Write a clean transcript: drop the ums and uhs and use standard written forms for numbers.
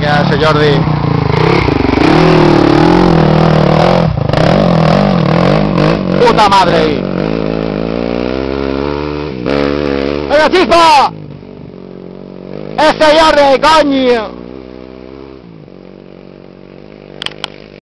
Gràcies, Jordi. Puta madre ahí. ¡Venga, chispa! ¡Ese Jordi, coño!